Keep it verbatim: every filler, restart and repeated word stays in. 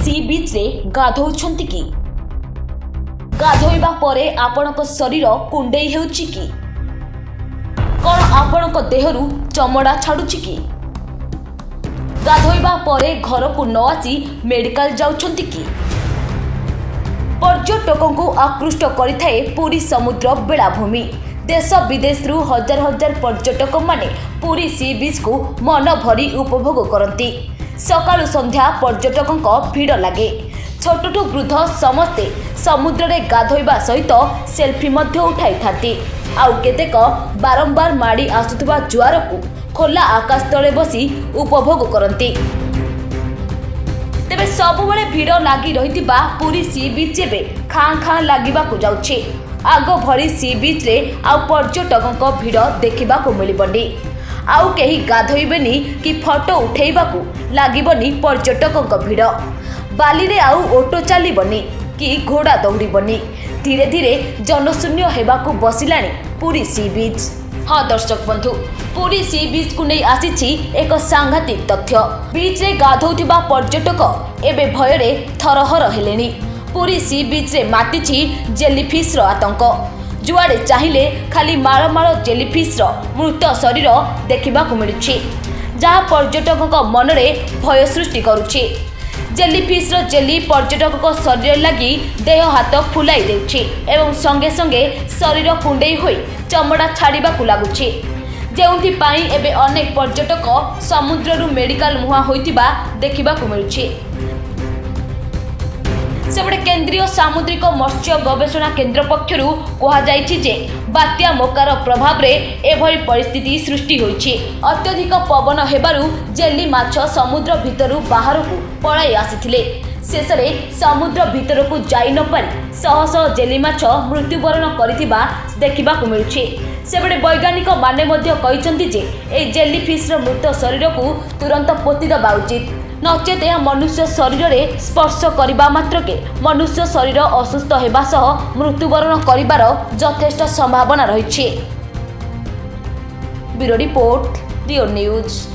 सी बीच रे गाधौछंती कि गाधोइबा परे आपणक शरीर कुंडेई हेउछि कि कौन आपणक देहरु चमड़ा छाडुछि कि गाधोइबा परे घर को न आसी मेडिकल जाउछंती कि पर्यटकों को आकृष्ट करिथाए पुरी समुद्र बेलाभूमि। देश विदेश रु हजार हजार पर्यटक माने पुरी सी बीच को मन भरी उपभोग करती। सकाळु संध्या पर्यटकों भीड़ लगे। छोटू वृद्ध समस्ते समुद्र रे गाधोइबा सहित सेल्फी मध्य उठाई थाती। आउ केतेक बारंबार माड़ी आसुथुबा जुआर को खोला आकाश तले बसी उपभोग करती। तेबे सबुबले भीड़ लगी रही पुरी सी बीच एबे खाँ खाँ लगिबाकु जाउछि। आग भरी सी बीच रे आउ पर्यटकों भीड़ देखा मिलबनी। आउ केही गाधोइबेनी कि फोटो उठेबाकू लागिबनी पर्यटकों भीड़। बाली रे आउ ऑटो चलीबनी कि घोड़ा दौड़ीबनी। धीरे धीरे जनशून्य हेबाकू बसिलाणी पुरी सी बीच। हाँ दर्शक बंधु, पुरी सी बीच को नहीं आसी एक सांघातिक तथ्य। बीच रे गाधौथिबा पर्यटक एबे भयरे थरहर हेलेनी। पुरी सी बीच रे मातिछि जेलीफिश रो आतंक। जुआड़े चाहिए खाली माଳ माଳ जेलीफिश रो मृत शरीर देखा मिलुछि, जहाँ पर्यटकों मनरे भय सृष्टि करुछि। जेलीफिश रो जेली पर्यटकों शरीर लगी देह हाथ फुलाई देउछि एवं संगे संगे शरीर कुंडेई होई चमड़ा छाड़िबाकु लागुछि, जेउथि पाई एबे अनेक पर्यटक समुद्ररु मेडिकल मुहा होइतिबा देखिबाकु मिलुछि। सेबडे केंद्रीय सामुद्रिक मत्स्य गवेषणा केन्द्र पक्षरु कहा जायछि जे बात्या मोकार प्रभाव रे एभली परिस्थिति सृष्टि होइछि। अत्यधिक पवन हेबारु जेली माछ समुद्र भितरु बाहरकु पळाई आसिथिले। शेषरे समुद्र भितरकु जाई न पारि शह शह जेली माछ मृत्युवरण करिथिबा देखिबाकु मिलुछि। सेबडे वैज्ञानिक माने मध्य कहिसंती जे ए जेलीफिश रो मृत शरीर को तुरंत पोति दबा उचित, नचेत यह मनुष्य शरीर रे स्पर्श करबा मात्रके मनुष्य शरीर असुस्थ हेबा सह मृत्युवरण करिबार यथेष्ट संभावना रहिछि। Bureau report, Rio news.